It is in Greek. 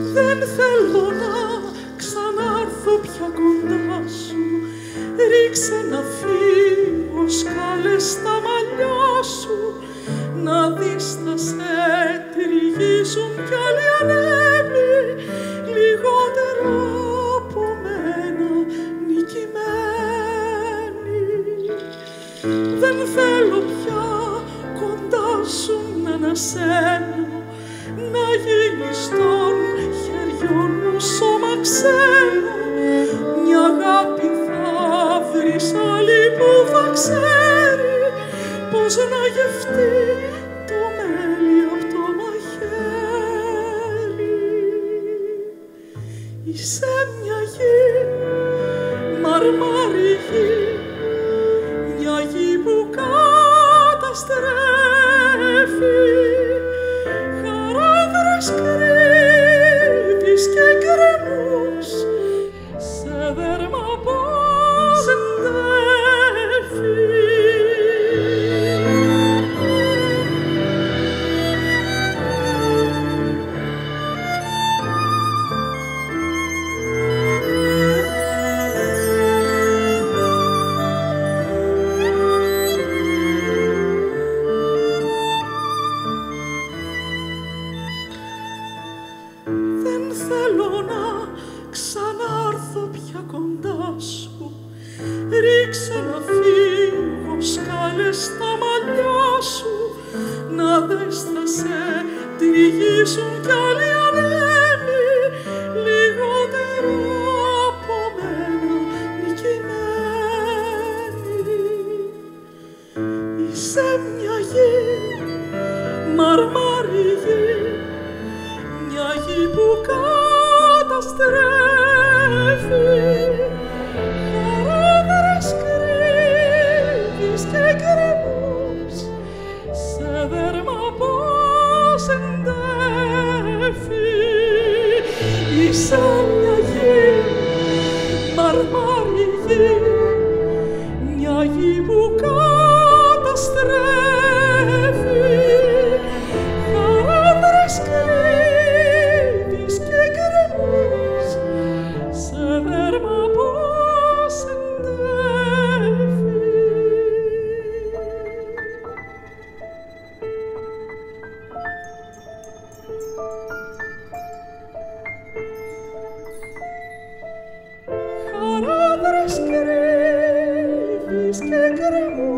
Δεν θέλω να ξανάρθω πια κοντά σου. Ρίξε ένα φύγω, σκάλες στα μαλλιά σου. Να δεις θα σε τριγύσουν κι άλλοι ανέμοι, λιγότερο από μένα νικημένοι. Δεν θέλω πια κοντά σου να ανασένω, να γίνεις των χεριών μου σώμα ξένο. Μια αγάπη θα βρεις άλλη που θα ξέρει πώς να γευτεί το μέλι απ' το μαχαίρι. Είσαι μια γη, Μαρμαρυγή, μια γη που καταστρέφει. Χαράδρες κρύβεις και γκρεμούς, σε δέρμα πως εντέφει. Ρίξε να φύγω, σκάλες στα μαλλιά σου. Να δες θα σε τριγύσουν κι άλλοι ανέμοι, λιγότερο από μένα νικημένοι. Είσαι μια γη, Μαρμαρυγή, μια γη που καταστρέφει. Και γκρεμούς, σε δέρμα πως εντέφει. Είσαι μια γη, Μαρμαρυγή, μια γη που καταστρέφει. Χαράδρες κρύβεις και γκρεμούς, σε δέρμα πως εντέφει. Χαράδρες κρύβεις και γκρεμούς,